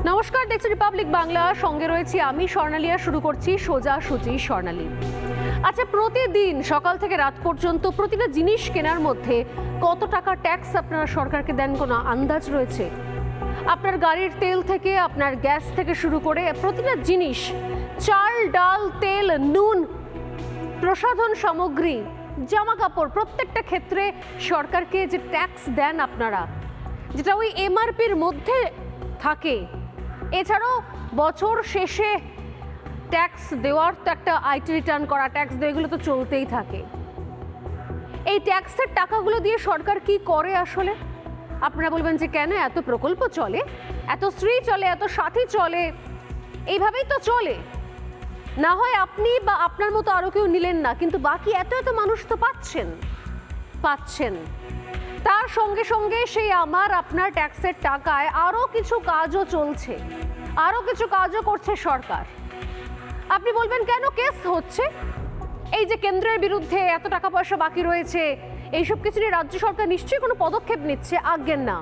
নমস্কার, দেখছি রিপাবলিক বাংলা, সঙ্গে রয়েছি আমি স্বর্ণালী। শুরু করছি সোজাসুজি স্বর্ণালী। আচ্ছা, প্রতিদিন সকাল থেকে রাত পর্যন্ত প্রতিটা জিনিস কেনার মধ্যে কত টাকা ট্যাক্স আপনারা সরকারকে দেন কোনো আন্দাজ রয়েছে? আপনার গাড়ির তেল থেকে আপনার গ্যাস থেকে শুরু করে প্রতিটা জিনিস, চাল ডাল তেল নুন প্রসাধন সামগ্রী জামা কাপড় প্রত্যেকটা ক্ষেত্রে সরকারকে যে ট্যাক্স দেন আপনারা, যেটা ওই এমআরপির মধ্যে থাকে, এছাড়াও বছর শেষে ট্যাক্স দেওয়ার তো একটা আইটি রিটার্ন করা, ট্যাক্স দেওয়া, এগুলো তো চলতেই থাকে। এই ট্যাক্সের টাকাগুলো দিয়ে সরকার কি করে আসলে? আপনারা বলবেন যে কেন এত প্রকল্প চলে, এত স্ত্রী চলে, এত সাথী চলে, এইভাবেই তো চলে। না হয় আপনি বা আপনার মতো আরও কেউ নিলেন না, কিন্তু বাকি এত এত মানুষ তো পাচ্ছেন। তার সঙ্গে সঙ্গে সেই আমার আপনার ট্যাক্সের টাকায় আরও কিছু কাজও চলছে, আরও কিছু কাজও করছে সরকার। আপনি বলবেন কেন কেস হচ্ছে? এই যে কেন্দ্রের বিরুদ্ধে এত টাকা পয়সা বাকি রয়েছে, এইসব কিছু নিয়ে রাজ্য সরকার নিশ্চয়ই কোনো পদক্ষেপ নিচ্ছে? আজ্ঞের না।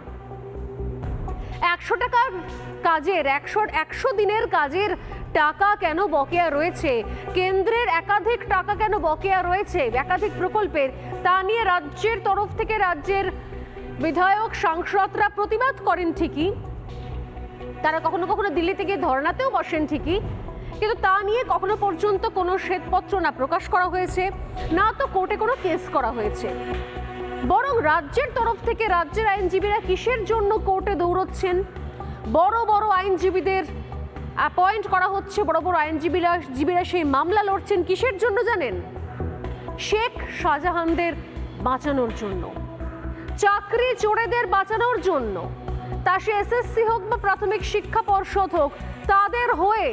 100 টাকার কাজের 100 দিনের কাজের টাকা কেন বকেয়া রয়েছে, কেন্দ্রের একাধিক টাকা কেন বকেয়া রয়েছে একাধিক প্রকল্পের, তা নিয়ে রাজ্যের তরফ থেকে রাজ্যের বিধায়ক সাংসদরা প্রতিবাদ করেন ঠিকই, তারা কখনো কখনো দিল্লিতে গিয়ে ধর্নাতেও বসেন ঠিকই, কিন্তু তা নিয়ে কখনো পর্যন্ত কোনো শ্বেতপত্র না প্রকাশ করা হয়েছে, না তো কোর্টে কোনো কেস করা হয়েছে। বরং রাজ্যের তরফ থেকে রাজ্যের আইনজীবীরা কিসের জন্য কোর্টে দৌড়চ্ছেন? বড় বড় আইনজীবীদের অ্যাপয়েন্ট করা হচ্ছে, বড় বড় আইনজীবীরা সেই মামলা লড়ছেন কিসের জন্য জানেন? শেখ শাহজাহানদের বাঁচানোর জন্য, চাকরি চোরেদের বাঁচানোর জন্য। তা সে এসএসসি হোক বা প্রাথমিক শিক্ষা পর্ষদ হোক, তাদের হয়ে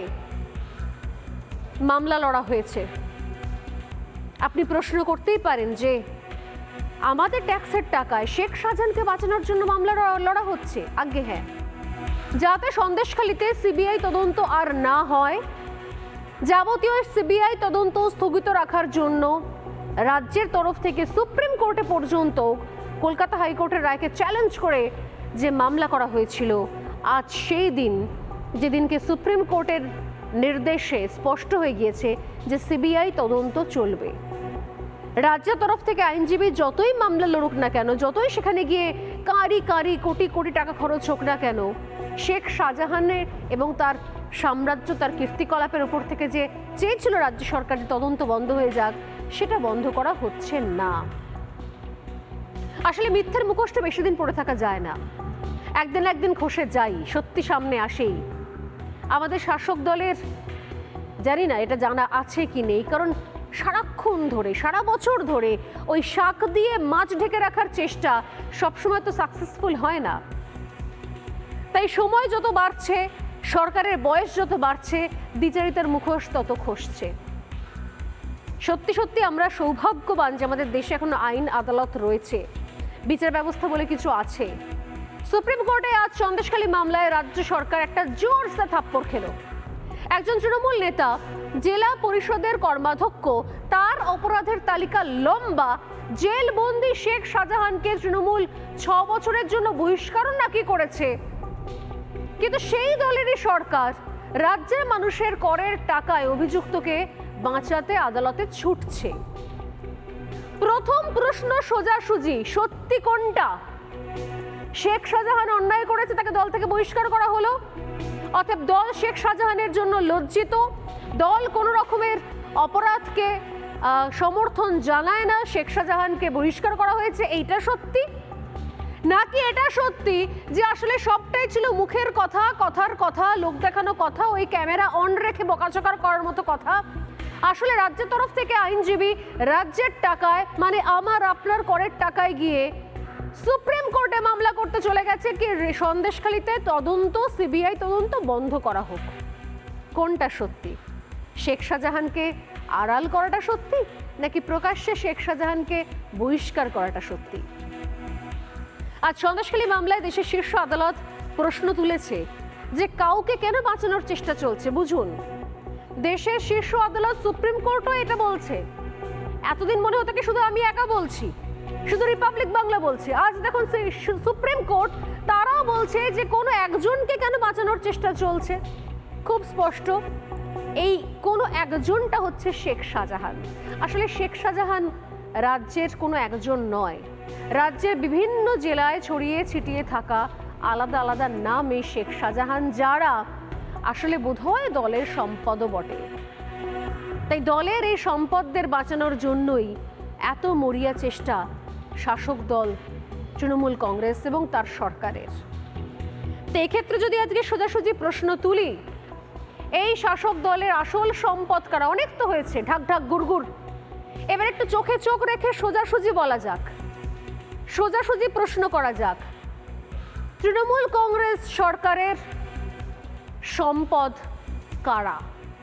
মামলা লড়া হয়েছে। আপনি প্রশ্ন করতেই পারেন যে আমাদের ট্যাক্সের টাকায় শেখ শাহজাহানকে বাঁচানোর জন্য মামলা লড়া হচ্ছে। আজ্ঞে হ্যাঁ, যাতে সন্দেশখালিতে সিবিআই তদন্ত আর না হয়, যাবতীয় সিবিআই তদন্ত স্থগিত রাখার জন্য রাজ্যের তরফ থেকে সুপ্রিম কোর্টে পর্যন্ত কলকাতা হাইকোর্টের রায়কে চ্যালেঞ্জ করে যে মামলা করা হয়েছিল, আজ সেই দিন যেদিনকে সুপ্রিম কোর্টের নির্দেশে স্পষ্ট হয়ে গিয়েছে যে সিবিআই তদন্ত চলবে। রাজ্যের তরফ থেকে আইনজীবী যতই মামলা লড়ুক না কেন, যতই সেখানে গিয়ে কাঁড়ি কোটি কোটি টাকা খরচ হোক না কেন, শেখ শাহজাহানের এবং তার সাম্রাজ্য, তার কীর্তিকলাপের উপর থেকে যে চেয়েছিল রাজ্য সরকার যে তদন্ত বন্ধ হয়ে যাক, সেটা বন্ধ করা হচ্ছে না। আসলে মিথ্যের মুখোশটা বেশি দিন পড়ে থাকা যায় না, একদিন খসে যাই, সত্যি সামনে আসেই। আমাদের শাসক দলের জানি না এটা জানা আছে কি নেই, কারণ সারাক্ষণ ধরে সারা বছর ধরে ওই শাক দিয়ে মাছ ঢেকে রাখার চেষ্টা সবসময় তো সাকসেসফুল হয় না। তাই সময় যত বাড়ছে, সরকারের বয়স যত বাড়ছে, দ্বিচারিতার মুখোশ তত খসছে। সত্যি আমরা সৌভাগ্যবান যে আমাদের দেশে এখনো আইন আদালত রয়েছে, বিচার ব্যবস্থা বলে কিছু আছে। সুপ্রিম কোর্টে আজ সন্দেশখালী মামলায় রাজ্য সরকার একটা জোরসে থাপ্পড় খেল। একজন তৃণমূল নেতা, জেলা পরিষদের কর্মাধ্যক্ষ, তার অপরাধের তালিকা লম্বা। জেলবন্দি শেখ শাহজাহানকে তৃণমূল 6 বছরের জন্য বহিষ্কার নাকি করেছে, কিন্তু সেই দলেরই সরকার রাজ্যের মানুষের করের টাকায় অভিযুক্তকে বাঁচাতে আদালতে ছুটছে। প্রথম প্রশ্ন সোজাসুজি, সত্যি কোনটা? শেখ শাহজাহান অন্যায় করেছে, তাকে দল থেকে বহিষ্কার করা হলো, অতএব দল শেখ শাহজাহানের জন্য লজ্জিত, দল কোনো রকমের অপরাধকে সমর্থন জানায় না, শেখ শাহজাহানকে বহিষ্কার করা হয়েছে, এইটা সত্যি? নাকি এটা সত্যি যে আসলে সবটাই ছিল মুখের কথা, কথার কথা, লোক দেখানো কথা, ওই ক্যামেরা অন রেখে বকাঝকা করার মতো কথা? আসলে রাজ্যের তরফ থেকে আইনজীবী রাজ্যের টাকায়, মানে আমার আপনার করের টাকায় গিয়ে সুপ্রিম কোর্টে মামলা করতে চলে গেছে কি সন্দেশখালিতে তদন্ত, সিবিআই তদন্ত বন্ধ করা হোক। কোনটা সত্যি? শেখ শাহজাহানকে আড়াল করাটা সত্যি, নাকি প্রকাশ্যে শেখ শাহজাহানকে বহিষ্কার করাটা সত্যি? আজ সন্দেশখালী মামলায় দেশের শীর্ষ আদালত প্রশ্ন তুলেছে যে কাউকে কেন বাঁচানোর চেষ্টা চলছে। বুঝুন, দেশের শীর্ষ আদালত সুপ্রিম কোর্টও এটা বলছে। এতদিন মনে হতো কি শুধু আমি একা বলছি, শুধু রিপাবলিক বাংলা বলছে। আজ দেখুন সুপ্রিম কোর্ট তারাও বলছে যে কোনো একজনকে কেন বাঁচানোর চেষ্টা চলছে। খুব স্পষ্ট, এই কোনো একজনটা হচ্ছে শেখ শাহজাহান। আসলে শেখ শাহজাহান রাজ্যের কোনো একজন নয়, রাজ্যের বিভিন্ন জেলায় ছড়িয়ে ছিটিয়ে থাকা আলাদা আলাদা নাম এই শেখ শাহজাহান, যারা আসলে বোধহয় দলের সম্পদও বটে। তাই দলের এই সম্পদদের বাঁচানোর জন্যই এত মরিয়া চেষ্টা শাসক দল তৃণমূল কংগ্রেস এবং তার সরকারের। তো এক্ষেত্রে যদি আজকে সোজাসুজি প্রশ্ন তুলি, এই শাসক দলের আসল সম্পদ কারা? অনেক তো হয়েছে, ঢাক ঢাক গুড়গুড়। এবার একটু চোখে চোখ রেখে সোজাসুজি বলা যাক, সোজাসুজি প্রশ্ন করা যাক, তৃণমূল কংগ্রেস সরকারের সম্পদ কারা?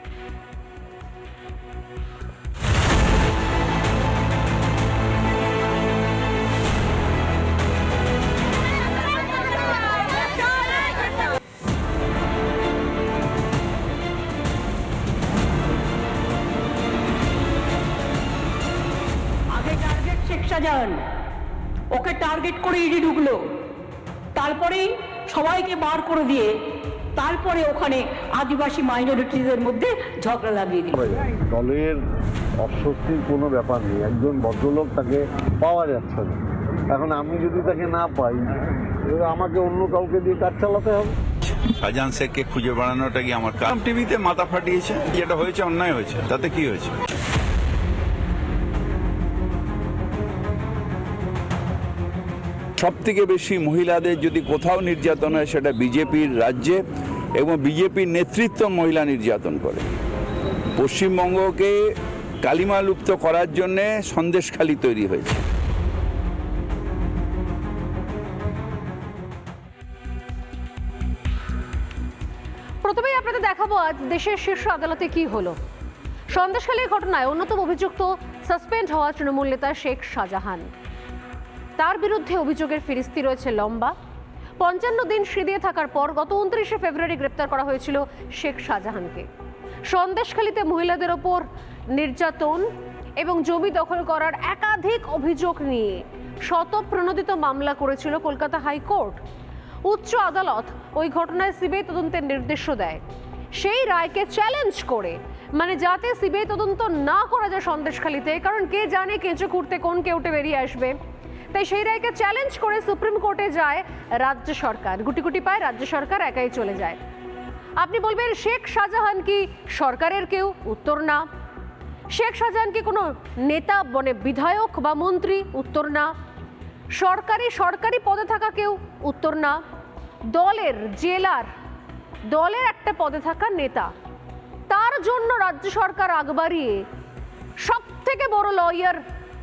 শাহজাহান, ওকে টার্গেট করে ইডি ঢুকলো, তারপরেই সবাইকে বার করে দিয়ে তারপরে ওখানে আদিবাসী মাইনরিটিদের মধ্যে ঝগড়া লাগিয়ে দিল। দলের অস্বস্তির কোনো ব্যাপার নেই, একজন ভদ্রলোক তাকে পাওয়া যাচ্ছে না। এখন আমি যদি তাকে না পাই, আমাকে অন্য কাউকে দিয়ে কাজ চালাতে হবে। শাহজাহান শেখকে খুঁজে বেড়ানোটা কি আমার কাজ? টিভিতে মাথা ফাটিয়েছে, যেটা হয়েছে অন্যায় হয়েছে, তাতে কি হয়েছে? সবথেকে বেশি মহিলাদের যদি কোথাও নির্যাতন হয় সেটা বিজেপির রাজ্যে, এবং বিজেপির নেতৃত্ব মহিলা নির্যাতন করে। পশ্চিমবঙ্গকে কালিমালুপ্ত করার জন্যে সন্দেশখালি তৈরি হয়েছে। প্রথমেই আপনাদের দেখাবো আজ দেশের শীর্ষ আদালতে কি হলো। সন্দেশখালীর ঘটনায় অন্যতম অভিযুক্ত সাসপেন্ড হওয়া তৃণমূল নেতা শেখ শাহজাহান, তার বিরুদ্ধে অভিযোগের ফিরিস্তি রয়েছে লম্বা। ৫৫ দিন সিঁড়িয়ে থাকার পর গত ২৯শে ফেব্রুয়ারি গ্রেপ্তার করা হয়েছিল শেখ শাহজাহানকে। সন্দেশখালীতে মহিলাদের ওপর নির্যাতন এবং জমি দখল করার একাধিক অভিযোগ নিয়ে শতপ্রণোদিত মামলা করেছিল কলকাতা হাইকোর্ট। উচ্চ আদালত ওই ঘটনায় সিবিআই তদন্তের নির্দেশও দেয়। সেই রায়কে চ্যালেঞ্জ করে, মানে যাতে সিবিআই তদন্ত না করা যায় সন্দেশখালীতে, কারণ কে জানে কেঁচো খুঁড়তে কোন কেউটে বেরিয়ে আসবে, তাই সেই রায়কে চ্যালেঞ্জ করে সুপ্রিম কোর্টে যায় রাজ্য সরকার। গুটি গুটি পায় রাজ্য সরকার একাই চলে যায়। আপনি বলবেন শেখ শাহজাহান কি সরকারের কেউ? উত্তর না। শেখ শাহজাহান কি কোনো নেতা, মানে বিধায়ক বা মন্ত্রী? উত্তর না। সরকারি পদে থাকা কেউ? উত্তর না। দলের, জেলার দলের একটা পদে থাকা নেতা, তার জন্য রাজ্য সরকার আগ বাড়িয়ে সব থেকে বড় লয়ার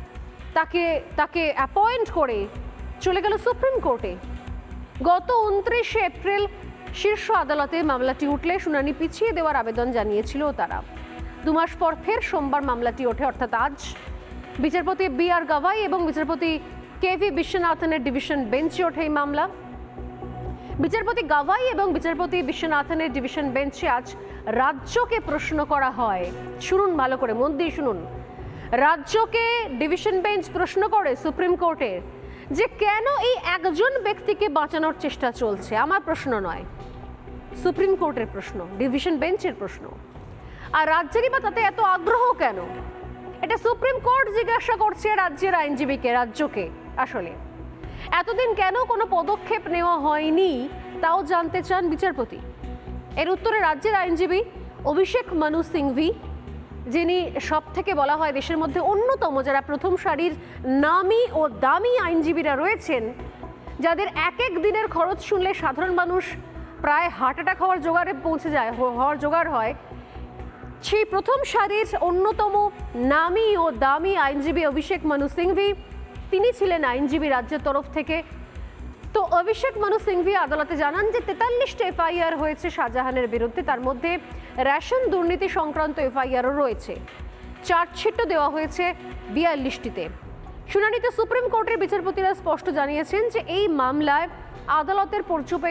তাকে অ্যাপয়েন্ট করে চলে গেল সুপ্রিম কোর্টে। গত ২৯শে এপ্রিল শীর্ষ আদালতে মামলাটি উঠলে শুনানি পিছিয়ে দেওয়ার আবেদন জানিয়েছিল তারা। ২ মাস পর ফের সোমবার মামলাটি ওঠে, অর্থাৎ আজ। বিচারপতি BR গাভাই এবং বিচারপতি KV বিশ্বনাথনের ডিভিশন বেঞ্চে ওঠে এই মামলা। বিচারপতি গাভাই এবং বিচারপতি বিশ্বনাথনের ডিভিশন বেঞ্চে আজ রাজ্যকে প্রশ্ন করা হয়। শুনুন ভালো করে, মন দিয়ে শুনুন। রাজ্যকে ডিভিশন বেঞ্চ প্রশ্ন করে সুপ্রিম কোর্টে যে কেন এই একজন ব্যক্তিকে বাঁচানোর চেষ্টা চলছে। আমার প্রশ্ন নয়, সুপ্রিম কোর্টের প্রশ্ন, ডিভিশন বেঞ্চের প্রশ্ন। আর রাজ্যেরই বা তাতে এত আগ্রহ কেন? এটা সুপ্রিম কোর্ট জিজ্ঞাসা করছে রাজ্যের আইনজীবীকে, রাজ্যকে। আসলে এতদিন কেন কোনো পদক্ষেপ নেওয়া হয়নি তাও জানতে চান বিচারপতি। এর উত্তরে রাজ্যের আইনজীবী অভিষেক মানু সিংভি, যিনি সব থেকে বলা হয় দেশের মধ্যে অন্যতম, যারা প্রথম সারির নামি ও দামি আইনজীবীরা রয়েছেন, যাদের এক এক দিনের খরচ শুনলে সাধারণ মানুষ প্রায় হার্ট অ্যাটাক হওয়ার জোগাড় হয়, সেই প্রথম সারির অন্যতম নামি ও দামি আইনজীবী অভিষেক মানু সিংভি, তিনি ছিলেন আইনজীবী রাজ্যের তরফ থেকে। তো অভিষেক মানু সিংভি আদালতে জানান যে 43টা FIR হয়েছে শাহজাহানের বিরুদ্ধে, তার মধ্যে রেশন দুর্নীতি সংক্রান্ত FIRও রয়েছে। চার্জশিটও দেওয়া হয়েছে 42টিতে। শুনানিতে সুপ্রিম কোর্টের বিচারপতিরা স্পষ্ট জানিয়েছেন যে এই মামলায় আদালতের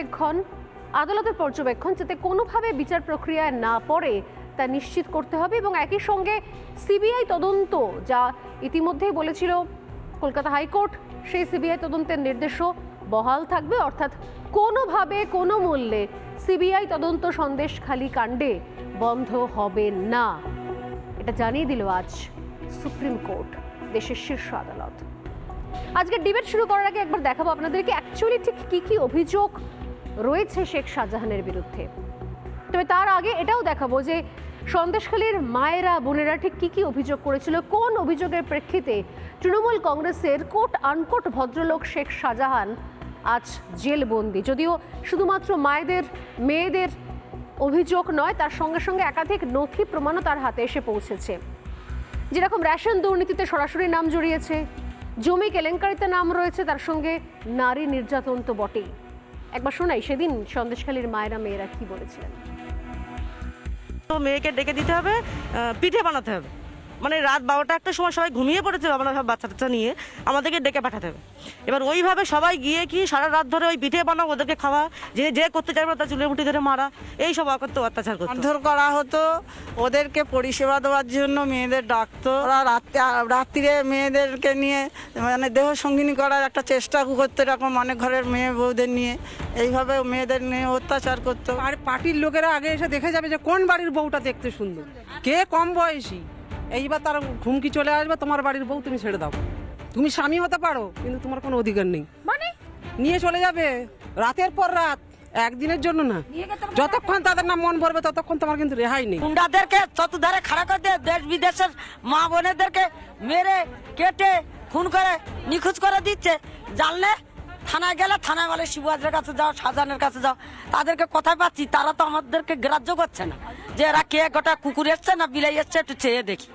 পর্যবেক্ষণ যাতে কোনোভাবে বিচার প্রক্রিয়ায় না পড়ে তা নিশ্চিত করতে হবে, এবং একই সঙ্গে CBI তদন্ত, যা ইতিমধ্যেই বলেছিল কলকাতা হাইকোর্ট, সেই CBI তদন্তের নির্দেশও বহাল থাকবে। অর্থাৎ কোনোভাবে কোনো মূল্যে সিবিআই তদন্ত সন্দেশখালী কাণ্ডে বন্ধ হবে না, এটা জানিয়ে দিল আজ সুপ্রিম কোর্ট, দেশের শীর্ষ আদালত। আজকে ডিবেট শুরু করার আগে একবার দেখাবো আপনাদেরকে অ্যাকচুয়ালি ঠিক কি কি অভিযোগ রয়েছে শেখ শাহজাহানের বিরুদ্ধে। তবে তার আগে এটাও দেখাবো যে সন্দেশখালীর মায়েরা বোনেরা ঠিক কি কি অভিযোগ করেছিল, কোন অভিযোগের প্রেক্ষিতে তৃণমূল কংগ্রেসের কোট আনকোট ভদ্রলোক শেখ শাহজাহান আজ জেলবন্দি। যদিও শুধুমাত্র মায়েদের মেয়েদের অভিযোগ নয়, তার সঙ্গে সঙ্গে একাধিক নথি প্রমাণও তার হাতে এসে পৌঁছেছে। যেরকম রেশন দুর্নীতিতে সরাসরি নাম জড়িয়েছে, জমি কেলেঙ্কারিতে নাম রয়েছে, তার সঙ্গে নারী নির্যাতন তো বটেই। একবার শোনাই সেদিন সন্দেশখালীর মায়েরা মেয়েরা কি বলেছিলেন। তো মেয়েকে ডেকে দিতে হবে, পিঠে বানাতে হবে, মানে রাত 12টা একটা সময় সবাই ঘুমিয়ে পড়েছে, আমরা সব বাচ্চা টাচ্চা নিয়ে আমাদেরকে ডেকে পাঠাতে হবে। এবার ওইভাবে সবাই গিয়ে কি সারা রাত ধরে ওই পিঠে বানাও, ওদেরকে খাওয়া, যে করতে চাইবে তার চুলে মুঠি ধরে মারা, এই সব অত্যাচার করতো, মারধর করা হতো। ওদেরকে পরিষেবা দেওয়ার জন্য মেয়েদের ডাকতো, ওরা রাত্রিরে মেয়েদেরকে নিয়ে মানে দেহ সঙ্গিনী করার একটা চেষ্টা করতো, এরকম অনেক ঘরের মেয়ে বউদের নিয়ে এইভাবে মেয়েদের নিয়ে অত্যাচার করতো। আর পার্টির লোকেরা আগে এসে দেখে যাবে যে কোন বাড়ির বউটা দেখতে সুন্দর, কে কম বয়সী, এইবার তার হুমকি চলে আসবে, তোমার বাড়ির বউ তুমি ছেড়ে দাও, তুমি স্বামী হতে পারো কিন্তু তোমার কোনো অধিকার নেই, মানে নিয়ে চলে যাবে রাতের পর রাত, একদিনের জন্য না, যতক্ষণ তাদের না মন ভরবে ততক্ষণ তোমার কিন্তু রেহাই নেই। গুন্ডাদেরকে চতুর্ধারে খাড়া করে দিয়ে দেশ বিদেশের মা বোনেদেরকে মেরে কেটে খুন করে নিখোঁজ করে দিচ্ছে। জানলে থানায় গেলে থানায় বলে শিবুয়াজের কাছে যাও, শাহজাহানের কাছে যাও, তাদেরকে কোথায় পাচ্ছি, তারা তো আমাদেরকে গ্রাহ্য করছে না যে এরা কে, গোটা কুকুর এসছে না বিলাই এসছে, একটু চেয়ে দেখি।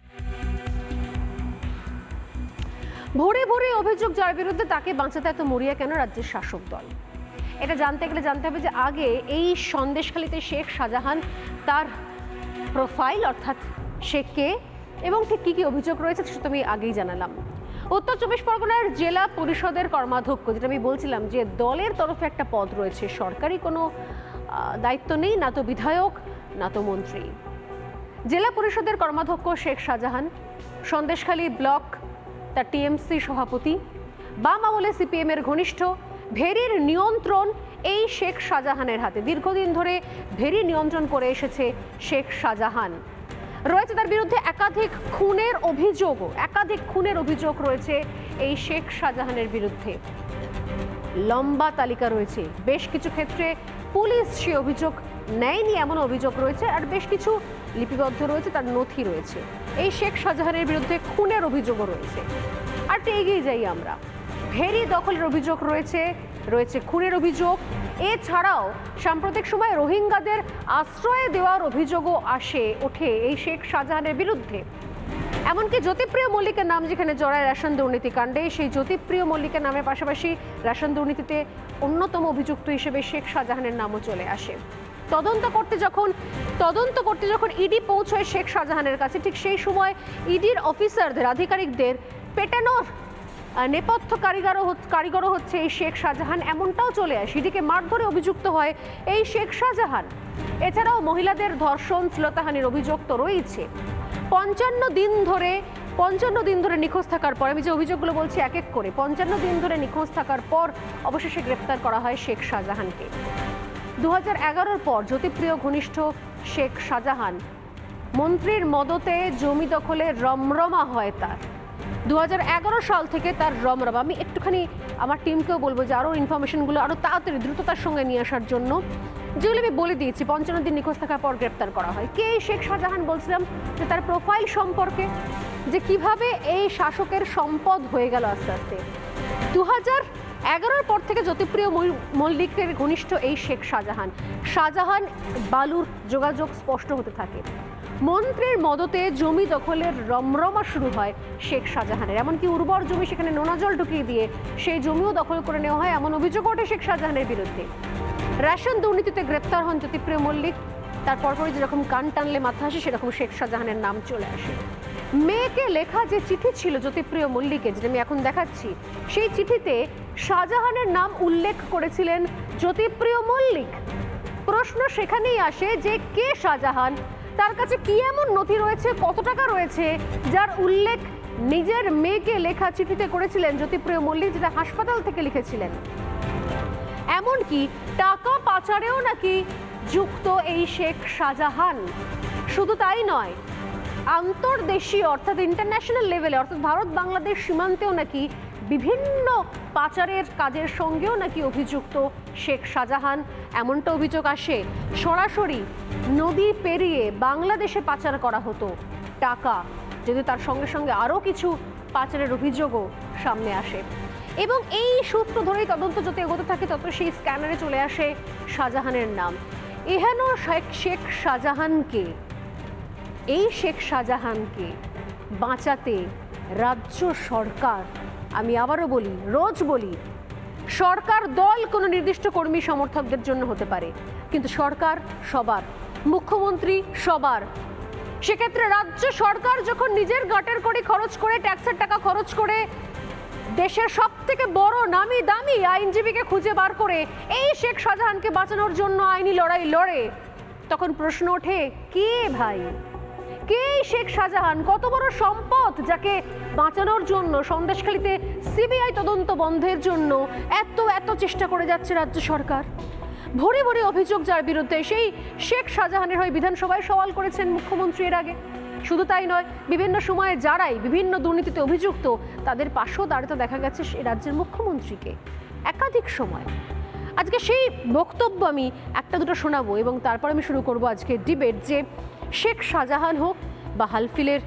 ভোরে ভোরে অভিযোগ যার বিরুদ্ধে, তাকে বাঁচাতে এত মরিয়া কেন রাজ্যের শাসক দল? এটা জানতে গেলে জানতে হবে যে আগে এই সন্দেশখালীতে শেখ শাহজাহান, তার প্রোফাইল অর্থাৎ সে কে এবং ঠিক কী কী অভিযোগ রয়েছে সেটা আমি আগেই জানালাম। উত্তর 24 পরগনার জেলা পরিষদের কর্মাধ্যক্ষ, যেটা আমি বলছিলাম যে দলের তরফে একটা পদ রয়েছে, সরকারি কোনো দায়িত্ব নেই, না তো বিধায়ক না তো মন্ত্রী। জেলা পরিষদের কর্মাধ্যক্ষ শেখ শাহজাহান, সন্দেশখালী ব্লক তার টিএমসি সভাপতি, বাম আমলে সিপিএম এর ঘনিষ্ঠ। ভেরির নিয়ন্ত্রণ এই শেখ শাহজাহানের হাতে, দীর্ঘদিন ধরে ভেরি নিয়ন্ত্রণ করে এসেছে শেখ শাহজাহান। রয়েছে তার বিরুদ্ধে একাধিক খুনের অভিযোগ রয়েছে এই শেখ শাহজাহানের বিরুদ্ধে, লম্বা তালিকা রয়েছে। বেশ কিছু ক্ষেত্রে পুলিশ সে অভিযোগ নেয়নি এমন অভিযোগ রয়েছে, আর বেশ কিছু লিপিবদ্ধ রয়েছে, তার নথি রয়েছে। এই শেখ শাহজাহানের বিরুদ্ধে খুনের অভিযোগও রয়েছে। আর এগিয়ে যাই আমরা, ভেরি দখলের অভিযোগ রয়েছে, খুনের অভিযোগ। এছাড়াও সাম্প্রতিক সময় রোহিঙ্গাদের আশ্রয় দেওয়ার অভিযোগও ওঠে এই শেখ শাহজাহানের বিরুদ্ধে। এমনকি জ্যোতিপ্রিয় মল্লিকের নাম যেখানে জড়ায় রেশন দুর্নীতি কাণ্ডে, সেই জ্যোতিপ্রিয় মল্লিকের নামের পাশাপাশি রেশন দুর্নীতিতে অন্যতম অভিযুক্ত হিসেবে শেখ শাহজাহানের নামও চলে আসে। তদন্ত করতে যখন ইডি পৌঁছয় শেখ শাহজাহানের কাছে, ঠিক সেই সময় ইডির অফিসারদের, আধিকারিকদের পেটানোর নেপথ্য কারিগরও হচ্ছে এই শেখ শাহজাহান, এমনটাও চলে আসে। ইডিকে মারধরে অভিযুক্ত হয় এই শেখ শাহজাহান। এছাড়াও মহিলাদের ধর্ষণ, শ্লীলতাহানির অভিযোগ তো রয়েছে। 55 দিন ধরে নিখোঁজ থাকার পর, আমি যে অভিযোগগুলো বলছি এক এক করে, 55 দিন ধরে নিখোঁজ থাকার পর অবশেষে গ্রেপ্তার করা হয় শেখ শাহজাহানকে। 2011 পর জ্যোতিপ্রিয় ঘনিষ্ঠ শেখ শাহজাহান মন্ত্রীর মদতে জমি দখলে রমরমা হয় তার। 2011 সাল থেকে তার রমরমা, আমি একটুখানি আমার টিমকেও বলবো যে আরও ইনফরমেশনগুলো আরও তাড়াতাড়ি দ্রুততার সঙ্গে নিয়ে আসার জন্য, যেগুলো আমি বলে দিয়েছি। 55 দিন নিখোঁজ থাকার পর গ্রেপ্তার করা হয়। কে শেখ শাহজাহান? বলছিলাম যে তার প্রোফাইল সম্পর্কে, যে কিভাবে এই শাসকের সম্পদ হয়ে গেল আস্তে আস্তে। 2011 পর থেকে জ্যোতিপ্রিয় মল্লিকের ঘনিষ্ঠ এই শেখ শাহজাহান বালুর যোগাযোগ স্পষ্ট হতে থাকে। মন্ত্রীর মদতে জমি দখলের রমরমা শুরু হয় শেখ শাহজাহানের। এমনকি উর্বর জমি সেখানে নোনা জল ঢুকিয়ে দিয়ে সেই জমিও দখল করে নেওয়া হয়, এমন অভিযোগ ওঠে শেখ শাহজাহানের বিরুদ্ধে। রেশন দুর্নীতিতে গ্রেপ্তার হন জ্যোতিপ্রিয় মল্লিক। তারপরই যেরকম কান টানলে মাথা আসে, সেরকম শেখ শাহজাহানের নাম চলে আসে। মেয়েকে লেখা যে চিঠি ছিল জ্যোতিপ্রিয় মল্লিকের, যেটা আমি এখন দেখাচ্ছি, সেই চিঠিতে শাহজাহানের নাম উল্লেখ করেছিলেন জ্যোতিপ্রিয় মল্লিক। প্রশ্ন সেখানেই আসে যে কে শাহজাহান, তার কাছে কি এমন নথি রয়েছে, কত টাকা রয়েছে, যার উল্লেখ নিজের মেয়েকে লেখা চিঠিতে করেছিলেন জ্যোতিপ্রিয় মল্লিক, যেটা হাসপাতাল থেকে লিখেছিলেন। এমনকি টাকা পাচারেও নাকি যুক্ত এই শেখ শাহজাহান। শুধু তাই নয়, আন্তর্দেশীয় অর্থাৎ ইন্টারন্যাশনাল লেভেলে অর্থাৎ ভারত বাংলাদেশ সীমান্তেও নাকি বিভিন্ন পাচারের কাজের সঙ্গেও নাকি অভিযুক্ত শেখ শাহজাহান। এমনটা অভিযোগ আসে সরাসরি নদী পেরিয়ে বাংলাদেশে পাচার করা হতো টাকা, যদি তার সঙ্গে সঙ্গে আরও কিছু পাচারের অভিযোগও সামনে আসে। এবং এই সূত্র ধরেই তদন্ত যত এগোতে থাকে তত সেই স্ক্যানারে চলে আসে শাহজাহানের নাম। এখনও শেখ শাহজাহানকে, এই শেখ শাহজাহানকে বাঁচাতে রাজ্য সরকার, আমি আবারও বলি, রোজ বলি, সরকার দল কোনো নির্দিষ্ট কর্মী সমর্থকদের জন্য হতে পারে, কিন্তু সরকার সবার, মুখ্যমন্ত্রী সবার। সেক্ষেত্রে রাজ্য সরকার যখন নিজের গাটের কড়ি খরচ করে, ট্যাক্সের টাকা খরচ করে দেশের সব থেকে বড় নামি দামি আইনজীবীকে খুঁজে বার করে এই শেখ শাহজাহানকে বাঁচানোর জন্য আইনি লড়াই লড়ে, তখন প্রশ্ন ওঠে, কে ভাই, কে শেখ শাহজাহান? কত বড় সম্পদ যাকে বাঁচানোর জন্য সন্দেশখালীতে সিবিআই তদন্ত বন্ধের জন্য এত এত চেষ্টা করে যাচ্ছে রাজ্য সরকার। ভরে ভরে অভিযোগ যার বিরুদ্ধে, সেই শেখ শাহজাহানের হয়ে বিধানসভায় সওয়াল করেছেন মুখ্যমন্ত্রী এর আগে। শুধু তাই নয়, বিভিন্ন সময়ে যারাই বিভিন্ন দুর্নীতিতে অভিযুক্ত তাদের পাশেও দাঁড়াতে দেখা গেছে রাজ্যের মুখ্যমন্ত্রীকে একাধিক সময়। আজকে সেই বক্তব্য আমি একটা দুটো শোনাবো এবং তারপর আমি শুরু করব আজকে ডিবেট, যে শেখ শাহজাহান হোক বা হালফিলের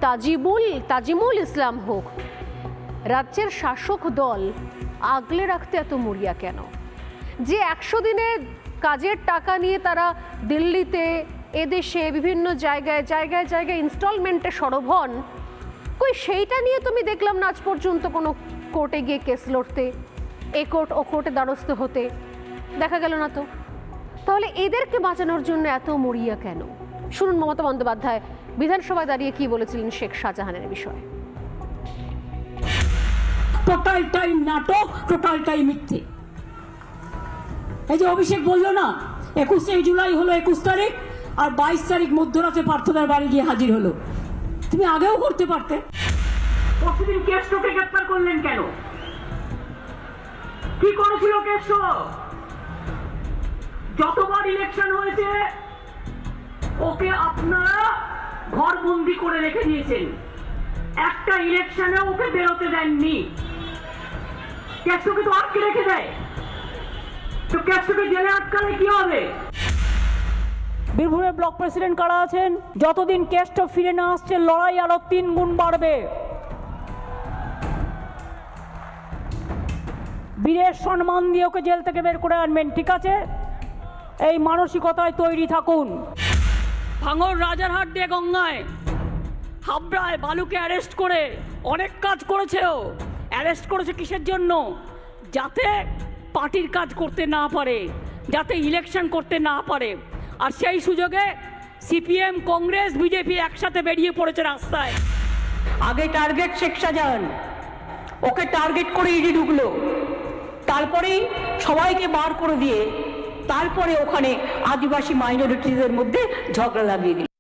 তাজিমুল ইসলাম হোক, রাজ্যের শাসক দল আগলে রাখতে এত মরিয়া কেন? যে 100 দিনের কাজের টাকা নিয়ে তারা দিল্লিতে, এদেশে বিভিন্ন জায়গায় জায়গায় জায়গায় ইনস্টলমেন্টে সরব হন, কই সেইটা নিয়ে তুমি দেখলাম না আজ পর্যন্ত কোনো কোর্টে গিয়ে কেস লড়তে, এ কোর্ট ও কোর্টে দ্বারস্থ হতে দেখা গেল না তো। তাহলে এদেরকে বাঁচানোর জন্য এত মরিয়া কেন? শুনুন মমতা বন্দ্যোপাধ্যায় বিধানসভায় দাঁড়িয়ে কি বলেছিলেন শেখ শাহজাহানের বিষয়ে। টোটালটাই নাটক, টোটালটাই মিথ্যে। এই যে অভিষেক বললো না 21শে জুলাই হলো 21 তারিখ, আর 22 তারিখ মধ্যরাতে প্রার্থনার বাড়ি গিয়ে হাজির হলো। তুমি আগেও করতে পারতে। প্রতিদিন কেষ্টকে গ্রেপ্তার করলেন কেন? কি করেছিল কেষ্ট? যতবার ইলেকশন হয়েছে ওকে আপনারা ঘরবন্দি করে রেখে দিয়েছেন, একটা ইলেকশনে ওকে বেরোতে দেননি। কেষ্টকে তো আটকে রেখে দেয়, তো কেষ্টকে জেলে আটকালে কি হবে? বীরভূমের ব্লক প্রেসিডেন্ট কারা আছেন? যতদিন কেষ্ট ফিরে না আসছে লড়াই আরো 3 গুণ বাড়বে। বীরের সম্মান দিয়ে ওকে জেল থেকে বের করে আনবেন, ঠিক আছে? এই মানসিকতায় তৈরি থাকুন। ভাঙর রাজারহাট দিয়ে গঙ্গায়, হাবড়ায় বালুকে অ্যারেস্ট করে অনেক কাজ করেছে। ও অ্যারেস্ট করেছে কিসের জন্য? যাতে পার্টির কাজ করতে না পারে, যাতে ইলেকশন করতে না পারে। আর সেই সুযোগে সিপিএম, কংগ্রেস, বিজেপি একসাথে বেরিয়ে পড়েছে রাস্তায়। আগে টার্গেট শেখ শাহজাহান, ওকে টার্গেট করে ইডি ঢুকলো, তারপরেই সবাইকে বার করে দিয়ে তারপরে ওখানে আদিবাসী মাইনরিটিদের মধ্যে ঝগড়া লাগিয়ে দিল।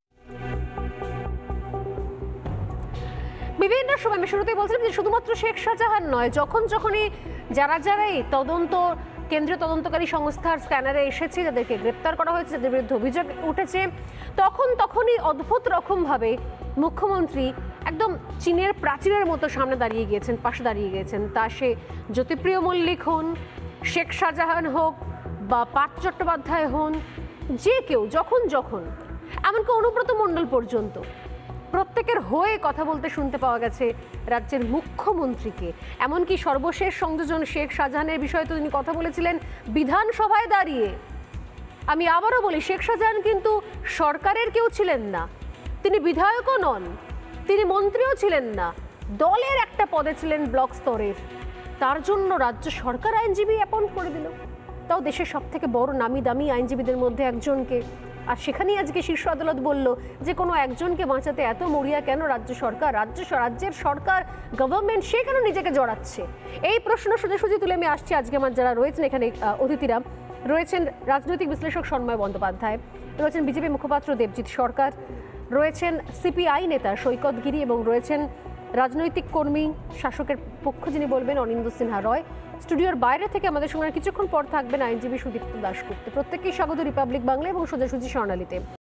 বিভিন্ন সময় আমি শুরুতেই বলছিলাম যে শুধুমাত্র শেখ শাহজাহান নয়, যখনই যারাই তদন্ত কেন্দ্রীয় তদন্তকারী সংস্থার স্ক্যানারে এসেছে, যাদেরকে গ্রেপ্তার করা হয়েছে, যাদের বিরুদ্ধে অভিযোগ উঠেছে, তখনই অদ্ভুত রকমভাবে মুখ্যমন্ত্রী একদম চীনের প্রাচীরের মতো সামনে দাঁড়িয়ে গিয়েছেন, পাশে দাঁড়িয়ে গিয়েছেন। তা সে জ্যোতিপ্রিয় মল্লিক হন, শেখ শাহজাহান হোক বা পার্থ চট্টোপাধ্যায় হন, যে কেউ যখন এমনকি অনুব্রত মণ্ডল পর্যন্ত প্রত্যেকের হয়ে কথা বলতে শুনতে পাওয়া গেছে রাজ্যের মুখ্যমন্ত্রীকে। এমনকি সর্বশেষ সংযোজন শেখ শাহজাহানের বিষয়ে তো তিনি কথা বলেছিলেন বিধানসভায় দাঁড়িয়ে। আমি আবারও বলি, শেখ শাহজাহান কিন্তু সরকারের কেউ ছিলেন না, তিনি বিধায়কও নন, তিনি মন্ত্রীও ছিলেন না, দলের একটা পদে ছিলেন ব্লক স্তরের। তার জন্য রাজ্য সরকার আইনজীবী অ্যাপয়েন্ট করে দিল, তাও দেশের সব থেকে বড় নামি দামি আইনজীবীদের মধ্যে একজনকে। আর সেখানেই আজকে শীর্ষ আদালত বলল যে কোনো একজনকে বাঁচাতে এত মরিয়া কেন রাজ্য সরকার? রাজ্যের সরকার, গভর্নমেন্ট, সে কেন নিজেকে জড়াচ্ছে? এই প্রশ্ন সোজাসুজি তুলে আমি আসছি। আজকে আমার যারা রয়েছেন এখানে অতিথিরা রয়েছেন, রাজনৈতিক বিশ্লেষক সন্ময় বন্দ্যোপাধ্যায় রয়েছেন, বিজেপি মুখপাত্র দেবজিৎ সরকার রয়েছেন, সিপিআই নেতা সৈকত গিরি এবং রয়েছেন রাজনৈতিক কর্মী, শাসকের পক্ষ যিনি বলবেন অনিন্দ্য সিনহা রয়। স্টুডিওর বাইরে থেকে আমাদের সঙ্গে কিছুক্ষণ পর থাকবেন আইনজীবী সুদীপ্ত দাশগুপ্ত। প্রত্যেককেই স্বাগত রিপাবলিক বাংলা এবং সোজাসুজি স্বর্ণালীতে।